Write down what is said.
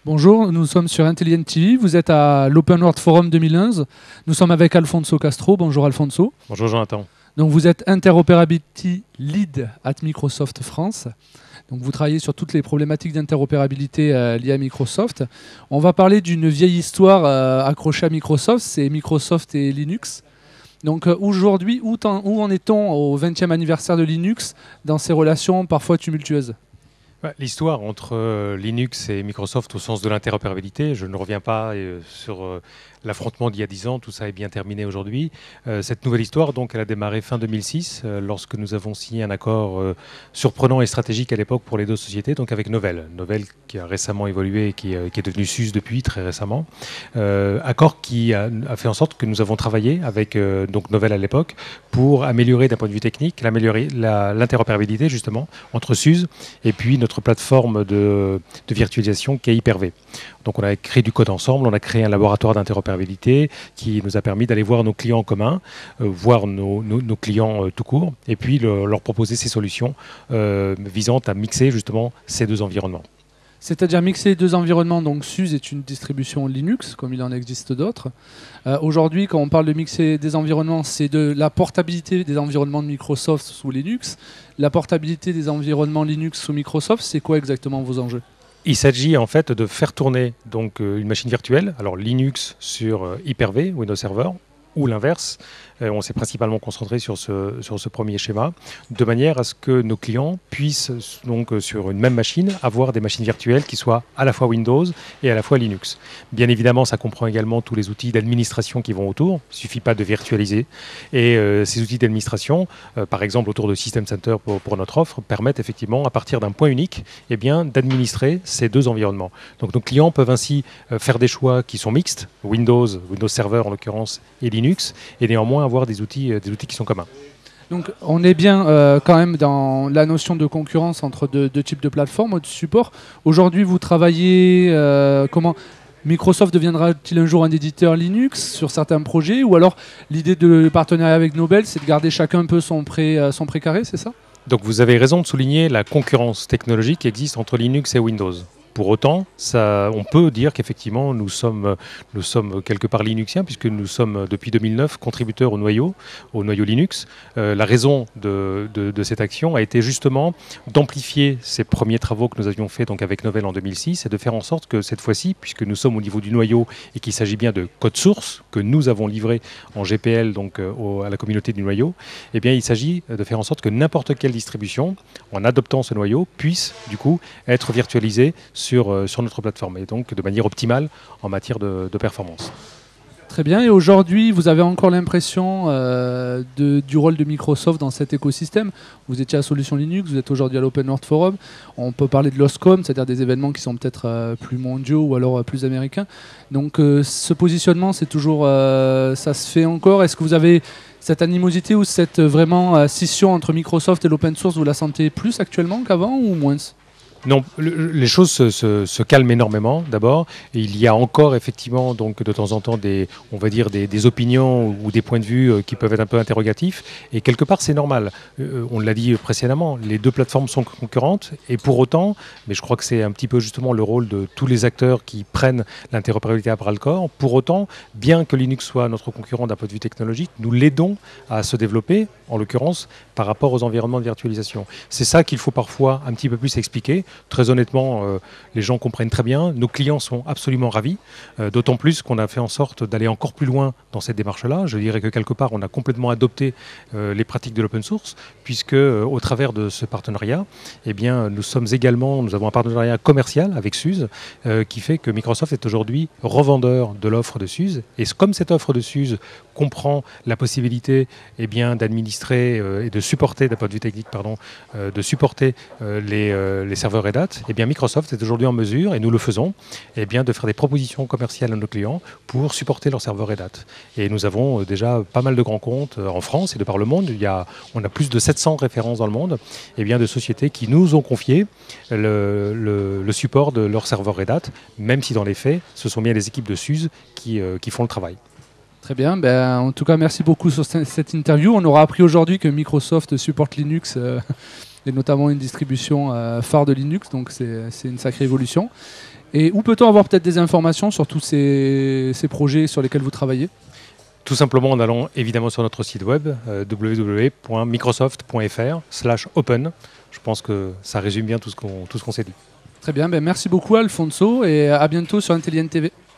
Bonjour, nous sommes sur Intelligent TV, vous êtes à l'Open World Forum 2011. Nous sommes avec Alfonso Castro. Bonjour Alfonso. Bonjour Jonathan. Donc vous êtes Interoperability Lead at Microsoft France. Donc vous travaillez sur toutes les problématiques d'interopérabilité liées à Microsoft. On va parler d'une vieille histoire accrochée à Microsoft, c'est Microsoft et Linux. Donc aujourd'hui, où en est-on au 20e anniversaire de Linux dans ces relations parfois tumultueuses ? L'histoire entre Linux et Microsoft au sens de l'interopérabilité, je ne reviens pas sur l'affrontement d'il y a 10 ans, tout ça est bien terminé aujourd'hui. Cette nouvelle histoire, donc, elle a démarré fin 2006, lorsque nous avons signé un accord surprenant et stratégique à l'époque pour les deux sociétés, donc avec Novell. Novell qui a récemment évolué et qui est devenu SUSE depuis très récemment. Accord qui a fait en sorte que nous avons travaillé avec donc Novell à l'époque pour améliorer d'un point de vue technique, l'interopérabilité justement entre SUSE et puis notre plateforme de virtualisation qui est Hyper-V. Donc on a créé du code ensemble, on a créé un laboratoire d'interopérabilité qui nous a permis d'aller voir nos clients en commun, voir nos clients tout court, et puis leur proposer ces solutions visant à mixer justement ces deux environnements. C'est-à-dire mixer les deux environnements, donc SUSE est une distribution Linux, comme il en existe d'autres. Aujourd'hui, quand on parle de mixer des environnements, c'est de la portabilité des environnements de Microsoft sous Linux. La portabilité des environnements Linux sous Microsoft, c'est quoi exactement vos enjeux ? Il s'agit en fait de faire tourner donc, une machine virtuelle, alors Linux sur Hyper-V, Windows Server, ou l'inverse. On s'est principalement concentré sur ce premier schéma, de manière à ce que nos clients puissent, donc, sur une même machine, avoir des machines virtuelles qui soient à la fois Windows et à la fois Linux. Bien évidemment, ça comprend également tous les outils d'administration qui vont autour. Il ne suffit pas de virtualiser. Et ces outils d'administration, par exemple autour de System Center pour notre offre, permettent effectivement, à partir d'un point unique, eh bien, d'administrer ces deux environnements. Donc nos clients peuvent ainsi faire des choix qui sont mixtes, Windows Server en l'occurrence, et Linux, et néanmoins avoir des outils qui sont communs. Donc on est bien quand même dans la notion de concurrence entre deux types de plateformes, de support. Aujourd'hui, vous travaillez comment ? Microsoft deviendra-t-il un jour un éditeur Linux sur certains projets ? Ou alors l'idée de partenariat avec Novell, c'est de garder chacun un peu son précaré, c'est ça ? Donc vous avez raison de souligner la concurrence technologique qui existe entre Linux et Windows. Pour autant, on peut dire qu'effectivement, nous sommes quelque part linuxiens, puisque nous sommes depuis 2009 contributeurs au noyau Linux. La raison de cette action a été justement d'amplifier ces premiers travaux que nous avions faits donc avec Novell en 2006 et de faire en sorte que cette fois-ci, puisque nous sommes au niveau du noyau et qu'il s'agit bien de code source que nous avons livré en GPL donc, à la communauté du noyau, eh bien, il s'agit de faire en sorte que n'importe quelle distribution, en adoptant ce noyau, puisse du coup être virtualisée sur notre plateforme et donc de manière optimale en matière de performance. Très bien. Et aujourd'hui, vous avez encore l'impression du rôle de Microsoft dans cet écosystème ? Vous étiez à Solutions Linux, vous êtes aujourd'hui à l'Open World Forum. On peut parler de l'OSCOM, c'est-à-dire des événements qui sont peut-être plus mondiaux ou alors plus américains. Donc ce positionnement, c'est toujours, ça se fait encore ? Est-ce que vous avez cette animosité ou cette vraiment scission entre Microsoft et l'open source, vous la sentez plus actuellement qu'avant ou moins ? Non, les choses se calment énormément d'abord. Et il y a encore effectivement donc de temps en temps des opinions ou des points de vue qui peuvent être un peu interrogatifs. Et quelque part c'est normal. On l'a dit précédemment, les deux plateformes sont concurrentes et pour autant, mais je crois que c'est un petit peu justement le rôle de tous les acteurs qui prennent l'interopérabilité à bras le corps. Pour autant, bien que Linux soit notre concurrent d'un point de vue technologique, nous l'aidons à se développer, en l'occurrence par rapport aux environnements de virtualisation. C'est ça qu'il faut parfois un petit peu plus expliquer. Très honnêtement, les gens comprennent très bien. Nos clients sont absolument ravis, d'autant plus qu'on a fait en sorte d'aller encore plus loin dans cette démarche-là. Je dirais que quelque part, on a complètement adopté les pratiques de l'open source, puisque au travers de ce partenariat, eh bien, nous avons un partenariat commercial avec SUSE qui fait que Microsoft est aujourd'hui revendeur de l'offre de SUSE. Et comme cette offre de SUSE comprend la possibilité eh bien, d'administrer et de supporter, d'un point de vue technique, de supporter les serveurs Red Hat, eh bien Microsoft est aujourd'hui en mesure, et nous le faisons, eh bien, de faire des propositions commerciales à nos clients pour supporter leurs serveurs Red Hat. Et nous avons déjà pas mal de grands comptes en France et de par le monde. On a plus de 700 références dans le monde, eh bien, de sociétés qui nous ont confié le support de leurs serveurs Red Hat, même si dans les faits, ce sont bien les équipes de SUSE qui font le travail. Très bien. En tout cas, merci beaucoup sur cette interview. On aura appris aujourd'hui que Microsoft supporte Linux et notamment une distribution phare de Linux, donc c'est une sacrée évolution. Et où peut-on avoir peut-être des informations sur tous ces projets sur lesquels vous travaillez? Tout simplement en allant évidemment sur notre site web www.microsoft.fr/open. Je pense que ça résume bien tout ce qu'on s'est dit. Très bien, merci beaucoup Alfonso et à bientôt sur Intelligent TV.